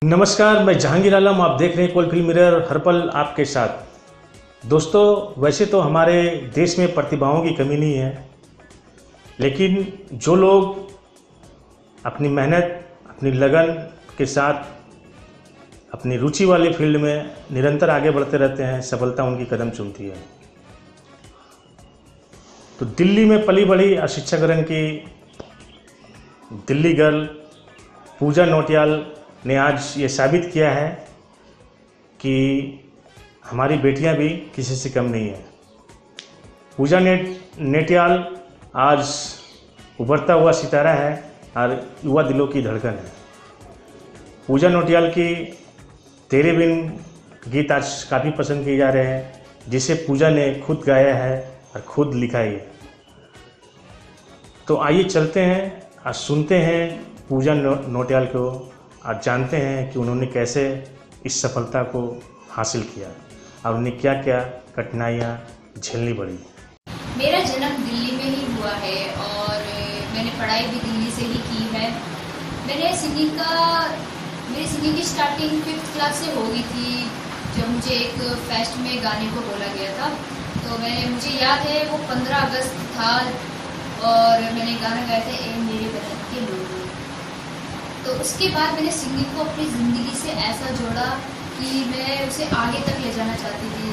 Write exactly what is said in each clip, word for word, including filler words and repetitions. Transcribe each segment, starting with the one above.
नमस्कार, मैं जहांगीर आलम। आप देख रहे हैं कोल फिल्म मिरर, हर पल आपके साथ। दोस्तों, वैसे तो हमारे देश में प्रतिभाओं की कमी नहीं है, लेकिन जो लोग अपनी मेहनत, अपनी लगन के साथ अपनी रुचि वाले फील्ड में निरंतर आगे बढ़ते रहते हैं, सफलता उनकी कदम चूमती है। तो दिल्ली में पली बड़ी अशिक्षा गरण की दिल्ली गर्ल पूजा नौटियाल ने आज ये साबित किया है कि हमारी बेटियां भी किसी से कम नहीं है। पूजा नेट नेटियाल आज उभरता हुआ सितारा है और युवा दिलों की धड़कन है। पूजा नौटियाल की तेरे बिन गीत आज काफ़ी पसंद किए जा रहे हैं, जिसे पूजा ने खुद गाया है और खुद लिखा है। तो आइए चलते हैं और सुनते हैं पूजा नौटियाल को और जानते हैं कि उन्होंने कैसे इस सफलता को हासिल किया और उन्हें क्या क्या कठिनाइयाँ झेलनी पड़ी। मेरा जन्म दिल्ली में ही हुआ है और मैंने पढ़ाई भी दिल्ली से ही की है। मैंने सिंगिंग का मेरी सिंगिंग की स्टार्टिंग फिफ्थ क्लास से हो गई थी, जब मुझे एक फेस्ट में गाने को बोला गया था। तो मैंने मुझे याद है वो पंद्रह अगस्त था और मैंने गाना गाया था, ए मेरे वतन के लोगों। तो उसके बाद मैंने सिंगिंग को अपनी ज़िंदगी से ऐसा जोड़ा कि मैं उसे आगे तक ले जाना चाहती थी।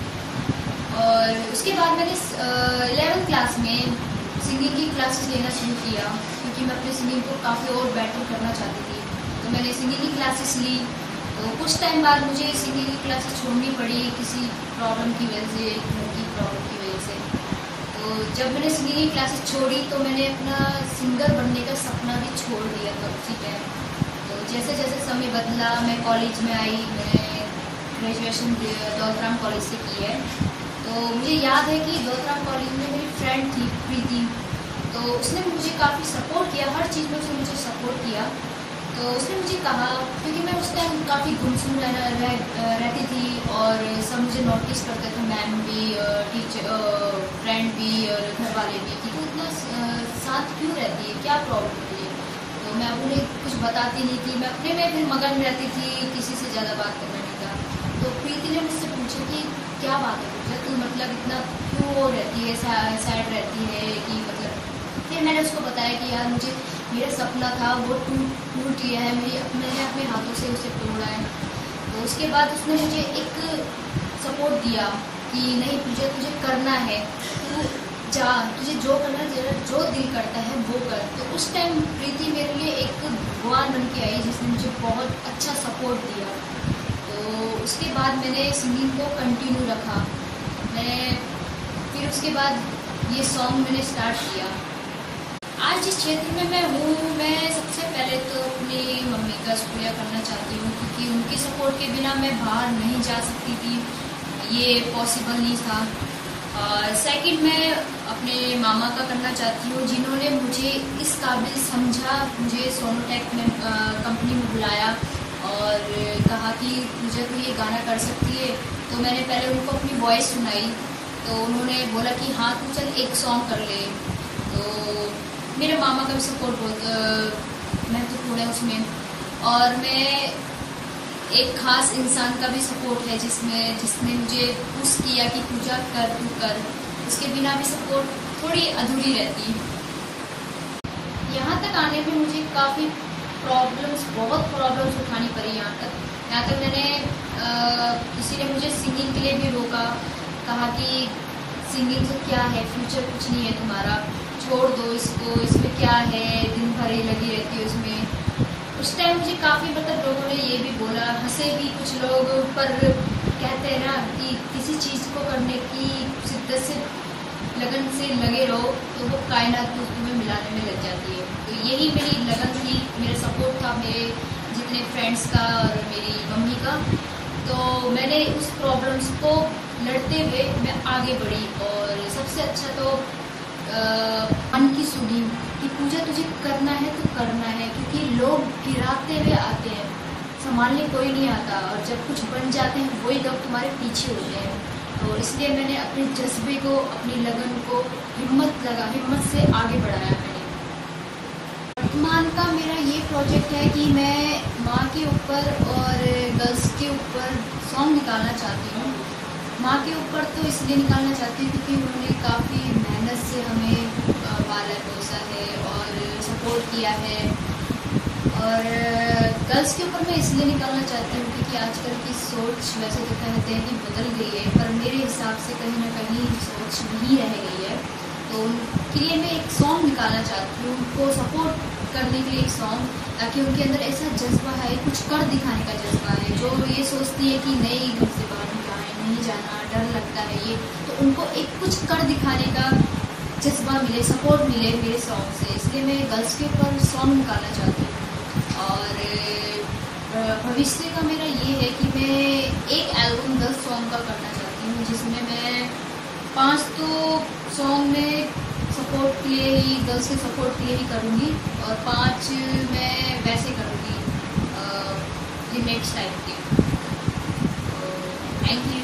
और उसके बाद मैंने इलेवेंथ क्लास में सिंगिंग की क्लासेस लेना शुरू किया, क्योंकि मैं अपनी सिंगिंग को काफ़ी और बेटर करना चाहती थी। तो मैंने सिंगिंग की क्लासेस ली। तो कुछ टाइम बाद मुझे सिंगिंग की क्लासेस छोड़नी पड़ी किसी प्रॉब्लम की वजह से, घर की प्रॉब्लम की वजह से। तो जब मैंने सिंगिंग की क्लासेस छोड़ी तो मैंने अपना सिंगर बनने का सपना भी छोड़ दिया था उसी टाइम। तो जैसे जैसे समय बदला, मैं कॉलेज में आई, मैंने ग्रेजुएशन दौलतराम कॉलेज से की है। तो मुझे याद है कि दौलतराम कॉलेज में मेरी फ्रेंड थी प्रीति, तो उसने मुझे काफ़ी सपोर्ट किया, हर चीज़ में उसने मुझे सपोर्ट किया। तो उसने मुझे कहा, क्योंकि मैं उस टाइम काफ़ी गुमसुम रहना रह, रहती थी और सब मुझे नोटिस करते थे, मैम भी, टीचर, फ्रेंड भी और घर वाले भी, कि तू इतना साथ क्यों रहती है, क्या प्रॉब्लम है। तो मैं उन्हें कुछ बताती नहीं थी, मैं अपने में फिर मगन रहती थी, किसी से ज़्यादा बात करना नहीं था। तो प्रीति ने मुझसे पूछा कि क्या बात है पूजा, तू मतलब इतना क्यों रहती है, सैड रहती है कि मतलब। फिर मैंने उसको बताया कि यार मुझे मेरा सपना था वो टूट टूट गया है, मेरी मैंने अपने हाथों से उसे तोड़ा है। तो उसके बाद उसने मुझे एक सपोर्ट दिया कि नहीं पूजा, तुझे करना है, तू जा, तुझे जो करना है, तेरा जो दिल करता है वो कर। तो उस टाइम प्रीति मेरे लिए एक भगवान बन के आई, जिसने मुझे बहुत अच्छा सपोर्ट दिया। तो उसके बाद मैंने सिंगिंग को कंटिन्यू रखा। मैं फिर उसके बाद ये सॉन्ग मैंने स्टार्ट किया। आज जिस क्षेत्र में मैं हूँ, मैं सबसे पहले तो अपनी मम्मी का शुक्रिया करना चाहती हूँ, क्योंकि उनकी सपोर्ट के बिना मैं बाहर नहीं जा सकती थी, ये पॉसिबल नहीं था। और सेकंड मैं अपने मामा का करना चाहती हूँ, जिन्होंने मुझे इस काबिल समझा, मुझे सोनोटेक में कंपनी में बुलाया और कहा कि मुझे तो ये गाना कर सकती है। तो मैंने पहले उनको अपनी वॉइस सुनाई, तो उन्होंने बोला कि हाँ तू चल एक सॉन्ग कर ले। तो मेरे मामा का भी सपोर्ट बहुत महत्वपूर्ण है उसमें, और मैं एक ख़ास इंसान का भी सपोर्ट है जिसमें जिसने मुझे पुश किया कि पूजा कर, तू कर। उसके बिना भी सपोर्ट थोड़ी अधूरी रहती है। यहाँ तक आने में मुझे काफ़ी प्रॉब्लम्स बहुत प्रॉब्लम्स उठानी पड़ी। यहाँ तक यहाँ तक मैंने आ, किसी ने मुझे सिंगिंग के लिए भी रोका, कहा कि सिंगिंग से क्या है, फ्यूचर कुछ नहीं है तुम्हारा, छोड़ दो इसको, इसमें क्या है, दिन भर ही लगी रहती है उसमें। उस टाइम मुझे काफ़ी मतलब लोगों ने ये भी बोला, हंसे भी कुछ लोग, पर कहते हैं ना कि किसी चीज़ को करने की शिद्दत से, लगन से लगे रहो तो वो कायनात को तुम्हें मिलाने में लग जाती है। तो यही मेरी लगन थी, मेरा सपोर्ट था, मेरे जितने फ्रेंड्स का और मेरी मम्मी का। तो मैंने उस प्रॉब्लम्स को लड़ते हुए मैं आगे बढ़ी। और सबसे अच्छा तो मन की सुनी कि पूजा तुझे करना है तो करना है, क्योंकि लोग गिराते हुए आते हैं, संभालने कोई नहीं आता, और जब कुछ बन जाते हैं वही लोग तुम्हारे पीछे होते हैं। तो इसलिए मैंने अपने जज्बे को, अपनी लगन को हिम्मत लगा हिम्मत से आगे बढ़ाया मैंने। वर्तमान का मेरा ये प्रोजेक्ट है कि मैं माँ के ऊपर और गर्ल्स के ऊपर सॉन्ग निकालना चाहती हूँ। माँ के ऊपर तो इसलिए निकालना चाहती हूँ क्योंकि उन्होंने काफ़ी मेहनत से हमें पाला पोसा है और सपोर्ट किया है। और गर्ल्स के ऊपर मैं इसलिए निकालना चाहती हूँ क्योंकि आजकल की सोच वैसे तो कहते हैं कि बदल गई है, पर मेरे हिसाब से कहीं ना कहीं सोच नहीं रह गई है। तो उनके लिए मैं एक सॉन्ग निकालना चाहती हूँ, उनको सपोर्ट करने के लिए एक सॉन्ग, ताकि उनके अंदर ऐसा जज्बा है, कुछ कर दिखाने का जज्बा है। जो ये सोचती है कि नहीं घर से बाहर नहीं जाए नहीं जाना, डर लगता है ये, तो उनको एक कुछ कर दिखाने का जज्बा मिले, सपोर्ट मिले मेरे सॉन्ग से। इसलिए मैं गर्ल्स के ऊपर सॉन्ग निकालना चाहती हूँ। और भविष्य का मेरा ये है कि मैं एक एल्बम दस सॉन्ग का करना चाहती हूँ, जिसमें मैं पाँच तो सॉन्ग में सपोर्ट के लिए ही, गर्ल्स के सपोर्ट के लिए ही करूँगी, और पांच मैं वैसे करूँगी रिमेक्स टाइप की। Thank you.